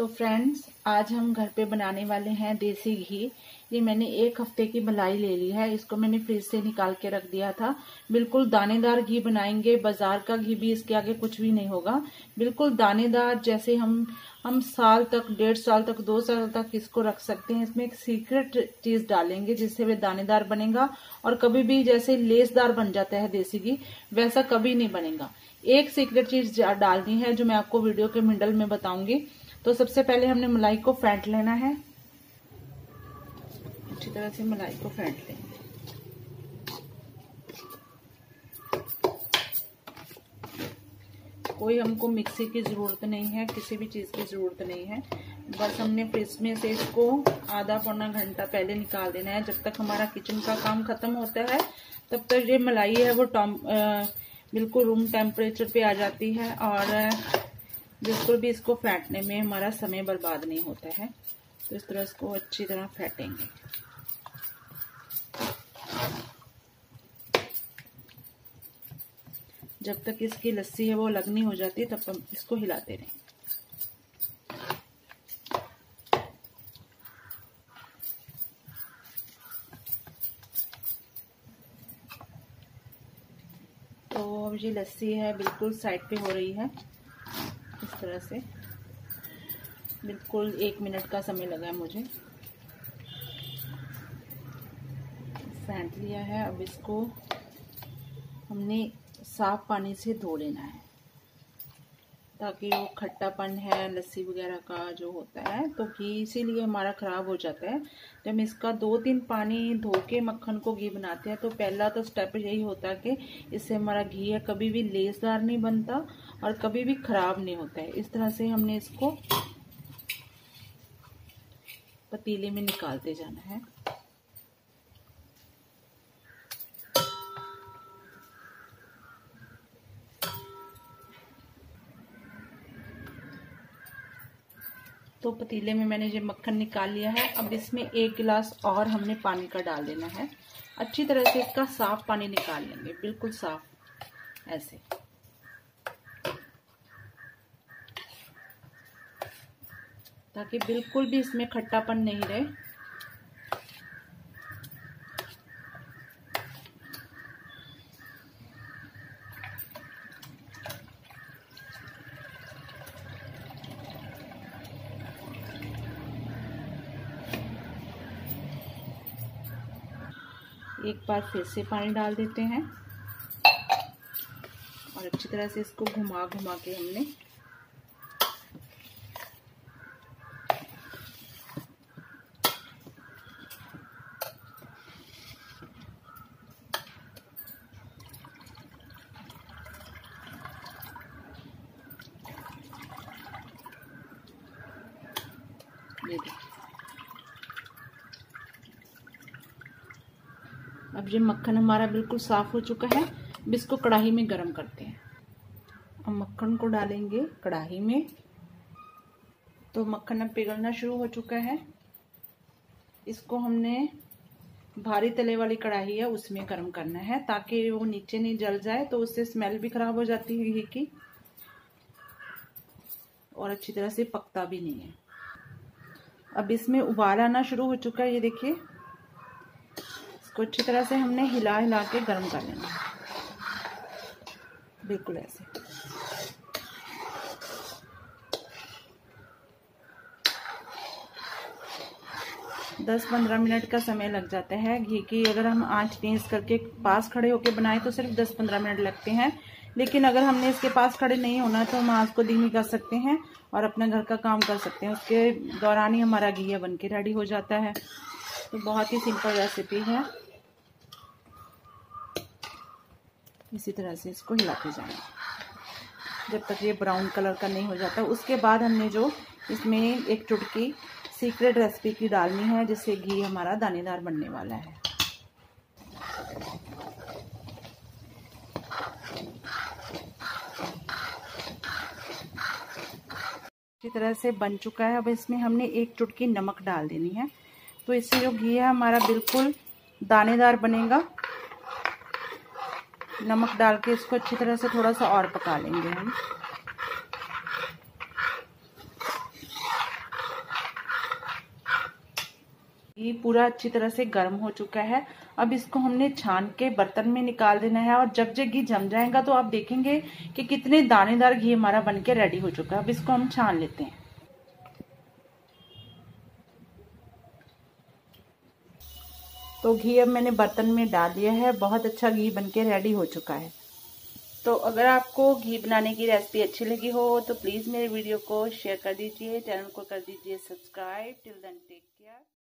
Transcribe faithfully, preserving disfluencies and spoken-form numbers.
तो फ्रेंड्स, आज हम घर पे बनाने वाले हैं देसी घी। ये मैंने एक हफ्ते की मलाई ले ली है, इसको मैंने फ्रिज से निकाल के रख दिया था। बिल्कुल दानेदार घी बनाएंगे, बाजार का घी भी इसके आगे कुछ भी नहीं होगा। बिल्कुल दानेदार, जैसे हम हम साल तक, डेढ़ साल तक, दो साल तक इसको रख सकते हैं। इसमें एक सीक्रेट चीज डालेंगे जिससे वे दानेदार बनेगा और कभी भी जैसे लेसदार बन जाता है देसी घी, वैसा कभी नहीं बनेगा। एक सीक्रेट चीज डालनी है जो मैं आपको वीडियो के मिडल में बताऊंगी। तो सबसे पहले हमने मलाई को फेंट लेना है, अच्छी तरह से मलाई को फेंट लेंगे। कोई हमको मिक्सी की जरूरत नहीं है, किसी भी चीज की जरूरत नहीं है। बस हमने फ्रिज में से इसको आधा पौना घंटा पहले निकाल देना है। जब तक हमारा किचन का काम खत्म होता है तब तक ये मलाई है वो टॉम बिल्कुल रूम टेम्परेचर पे आ जाती है और बिल्कुल भी इसको फेंटने में हमारा समय बर्बाद नहीं होता है। तो इस तरह इसको अच्छी तरह फेंटेंगे। जब तक इसकी लस्सी है वो अलग नहीं हो जाती तब तक इसको हिलाते रहें। तो अब ये लस्सी है बिल्कुल साइड पे हो रही है। इस तरह से बिल्कुल एक मिनट का समय लगा है मुझे। फेंट लिया है। अब इसको हमने साफ पानी से धो लेना है ताकि वो खट्टापन है लस्सी वगैरह का जो होता है तो घी इसीलिए हमारा खराब हो जाता है। जब इसका दो तीन पानी धो के मक्खन को घी बनाते हैं तो पहला तो स्टेप यही होता है कि इससे हमारा घी है कभी भी लेसदार नहीं बनता और कभी भी खराब नहीं होता है। इस तरह से हमने इसको पतीले में निकालते जाना है। तो पतीले में मैंने ये मक्खन निकाल लिया है। अब इसमें एक गिलास और हमने पानी का डाल देना है। अच्छी तरह से इसका साफ पानी निकाल लेंगे, बिल्कुल साफ ऐसे। ताकि बिल्कुल भी इसमें खट्टापन नहीं रहे। एक बार फिर से पानी डाल देते हैं और अच्छी तरह से इसको घुमा घुमा के हमने ये देखिए। अब ये मक्खन हमारा बिल्कुल साफ हो चुका है। अब इसको कढ़ाई में गरम करते हैं। अब मक्खन को डालेंगे कढ़ाई में। तो मक्खन अब पिघलना शुरू हो चुका है। इसको हमने भारी तले वाली कढ़ाई है उसमें गरम करना है ताकि वो नीचे नहीं जल जाए, तो उससे स्मेल भी खराब हो जाती है घी की और अच्छी तरह से पकता भी नहीं है। अब इसमें उबाल आना शुरू हो चुका है, ये देखिए। इसको अच्छी तरह से हमने हिला हिला के गर्म कर लेना है, बिल्कुल ऐसे। दस पंद्रह मिनट का समय लग जाता है। घी की अगर हम आंच तेज करके पास खड़े होके बनाए तो सिर्फ दस पंद्रह मिनट लगते हैं, लेकिन अगर हमने इसके पास खड़े नहीं होना तो हम आंच को धीमी कर सकते हैं और अपने घर का काम कर सकते हैं। उसके दौरान ही हमारा घी बन के रेडी हो जाता है। तो बहुत ही सिंपल रेसिपी है। इसी तरह से इसको हिलाते जाना जब तक ये ब्राउन कलर का नहीं हो जाता। उसके बाद हमने जो इसमें एक चुटकी सीक्रेट रेसिपी की डालनी है जिससे घी हमारा दानेदार बनने वाला है। अच्छी तरह से बन चुका है। अब इसमें हमने एक चुटकी नमक डाल देनी है। तो इससे जो घी है हमारा बिल्कुल दानेदार बनेगा। नमक डाल के इसको अच्छी तरह से थोड़ा सा और पका लेंगे हम। घी पूरा अच्छी तरह से गर्म हो चुका है। अब इसको हमने छान के बर्तन में निकाल देना है और जब जब घी जम जाएगा तो आप देखेंगे कि कितने दानेदार घी हमारा बनके रेडी हो चुका है। अब इसको हम छान लेते हैं। तो घी अब मैंने बर्तन में डाल दिया है। बहुत अच्छा घी बनके रेडी हो चुका है। तो अगर आपको घी बनाने की रेसिपी अच्छी लगी हो तो प्लीज मेरे वीडियो को शेयर कर दीजिए, चैनल को कर दीजिए subscribe. Till then take care.